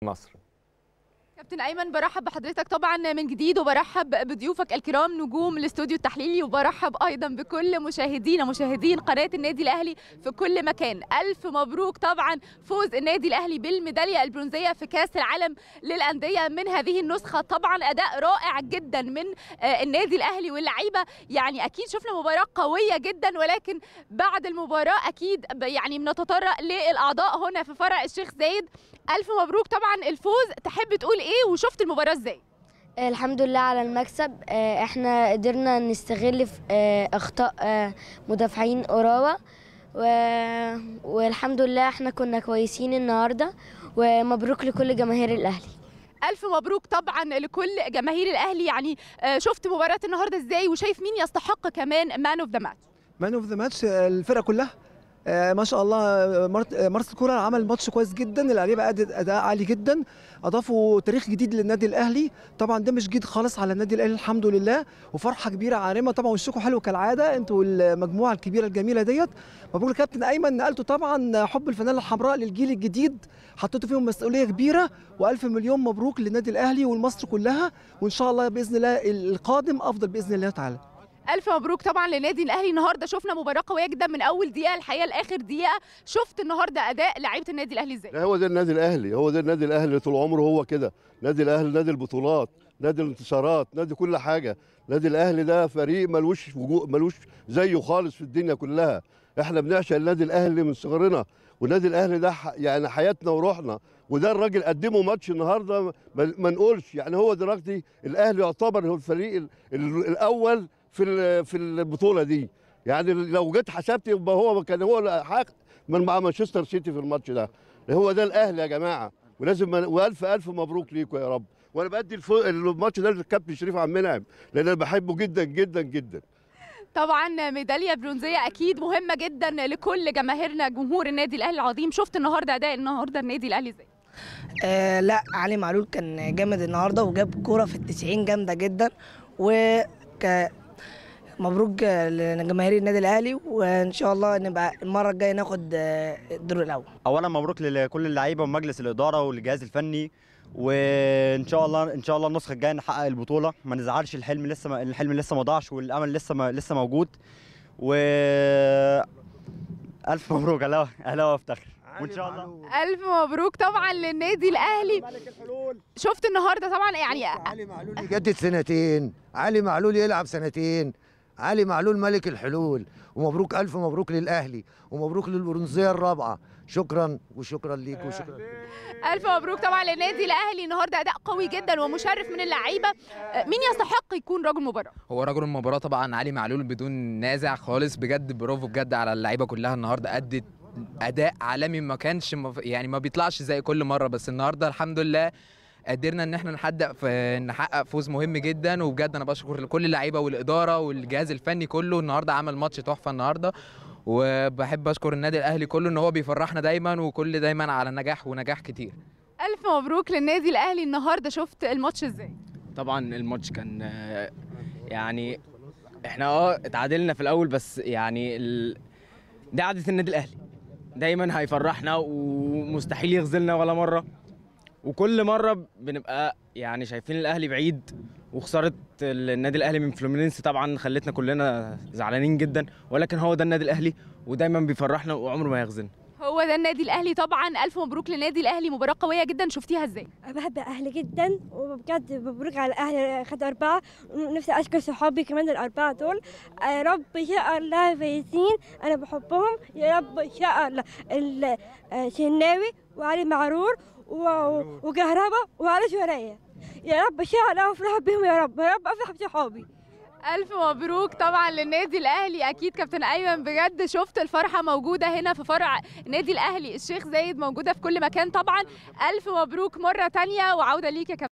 مصر. كابتن ايمن، برحب بحضرتك طبعا من جديد، وبرحب بضيوفك الكرام نجوم الاستوديو التحليلي، وبرحب ايضا بكل مشاهدين قناه النادي الاهلي في كل مكان. الف مبروك طبعا فوز النادي الاهلي بالميداليه البرونزيه في كاس العالم للانديه من هذه النسخه. طبعا اداء رائع جدا من النادي الاهلي واللعيبه، يعني اكيد شفنا مباراه قويه جدا، ولكن بعد المباراه اكيد يعني بنتطرق للاعضاء هنا في فرع الشيخ زايد. الف مبروك طبعا الفوز، تحب تقول ايه وشفت المباراه ازاي؟ الحمد لله على المكسب. احنا قدرنا نستغل في اخطاء مدافعين اوراوا، والحمد لله احنا كنا كويسين النهارده، ومبروك لكل جماهير الاهلي. الف مبروك طبعا لكل جماهير الاهلي. يعني شفت مباراه النهارده ازاي، وشايف مين يستحق كمان مان اوف ذا ماتش؟ مان اوف ذا ماتش الفرقه كلها ما شاء الله. مارسيل كولر عمل ماتش كويس جدا، اللعيبه ادت اداء عالي جدا، اضافوا تاريخ جديد للنادي الاهلي. طبعا ده مش جديد خالص على النادي الاهلي، الحمد لله، وفرحه كبيره عارمه طبعا، وشكوا حلو كالعاده انتوا المجموعه الكبيره الجميله ديت. مبروك لكابتن ايمن، نقلتوا طبعا حب الفانيلا الحمراء للجيل الجديد، حطيتوا فيهم مسؤوليه كبيره، والف مليون مبروك للنادي الاهلي والمصر كلها، وان شاء الله باذن الله القادم افضل باذن الله تعالى. الف مبروك طبعا للنادي الاهلي. النهارده شفنا مباراه قويه جدا من اول دقيقه الحقيقه لاخر دقيقه. شفت النهارده اداء لعيبه النادي الاهلي ازاي؟ هو ده النادي الاهلي، هو ده النادي الاهلي طول عمره هو كده. نادي الاهلي نادي البطولات، نادي الانتصارات، نادي كل حاجه. نادي الاهلي ده فريق ملوش زيه خالص في الدنيا كلها. احنا بنعشق النادي الاهلي من صغرنا، والنادي الاهلي ده يعني حياتنا وروحنا. وده الراجل قدمه ماتش النهارده ما نقولش، يعني هو دلوقتي الاهلي يعتبر هو الفريق الاول في البطوله دي. يعني لو جيت حسبت يبقى هو كان هو حق من مع مانشستر سيتي في الماتش ده. هو ده الاهلي يا جماعه، ولازم والف الف مبروك ليكم يا رب. وانا بدي الماتش ده للكابتن شريف عبد المنعم، لان انا بحبه جدا جدا جدا. طبعا ميداليه برونزيه اكيد مهمه جدا لكل جماهيرنا، جمهور النادي الاهلي العظيم. شفت النهارده اداء النادي الاهلي ازاي؟ لا، علي معلول كان جامد النهارده، وجاب كوره في ال90 جامده جدا. مبروك لجماهير النادي الاهلي، وان شاء الله نبقى المره الجايه ناخد الدور الاول. اولا مبروك لكل اللعيبه ومجلس الاداره والجهاز الفني، وان شاء الله النسخه الجايه نحقق البطوله، ما نزعلش. الحلم لسه ما ضاعش، والامل لسه موجود. و الف مبروك، اهلا وافتخر، وان شاء الله الف مبروك طبعا للنادي الاهلي. شفت النهارده طبعا يعني علي معلول يجدد سنتين، علي معلول يلعب سنتين، علي معلول ملك الحلول. ومبروك، الف مبروك للاهلي، ومبروك للبرونزيه الرابعه. شكرا وشكرا ليك وشكرا. الف مبروك طبعا للنادي الاهلي. النهارده اداء قوي جدا ومشرف من اللعيبه. مين يستحق يكون رجل المباراه؟ هو رجل المباراه طبعا علي معلول بدون نازع خالص، بجد برافو بجد على اللعيبه كلها. النهارده ادت اداء عالمي، ما كانش يعني ما بيطلعش زي كل مره، بس النهارده الحمد لله قدرنا ان احنا نحقق فوز مهم جدا. وبجد انا بشكر كل اللعيبه والاداره والجهاز الفني كله، النهارده عمل ماتش تحفه النهارده. وبحب اشكر النادي الاهلي كله ان هو بيفرحنا دايما، وكل دايما على نجاح ونجاح كتير. الف مبروك للنادي الاهلي. النهارده شفت الماتش ازاي؟ طبعا الماتش كان يعني احنا اتعادلنا في الاول، بس يعني دي عادة النادي الاهلي، دايما هيفرحنا ومستحيل يخذلنا ولا مره. وكل مره بنبقى يعني شايفين الاهلي بعيد، وخساره النادي الاهلي من فلومينينس طبعا خلتنا كلنا زعلانين جدا، ولكن هو ده النادي الاهلي ودايما بيفرحنا وعمره ما يخذلنا. هو ده النادي الاهلي طبعا. الف مبروك للنادي الاهلي، مباراه قويه جدا. شفتيها ازاي؟ انا بحب الاهلي جدا، وبجد مبروك على الاهلي، خد 4. ونفسي اشكر صحابي كمان ال4 دول. يا رب ان شاء الله فايزين، انا بحبهم. يا رب ان شاء الله الشناوي وعلي معرور وكهربا وعلي شوارية، يا رب ان شاء الله افرح بهم، يا رب افرح بصحابي. الف مبروك طبعا للنادي الاهلي. اكيد كابتن ايمن بجد شفت الفرحه موجوده هنا في فرع النادي الاهلي الشيخ زايد، موجوده في كل مكان طبعا. الف مبروك مره ثانيه، وعوده ليك يا كابتن.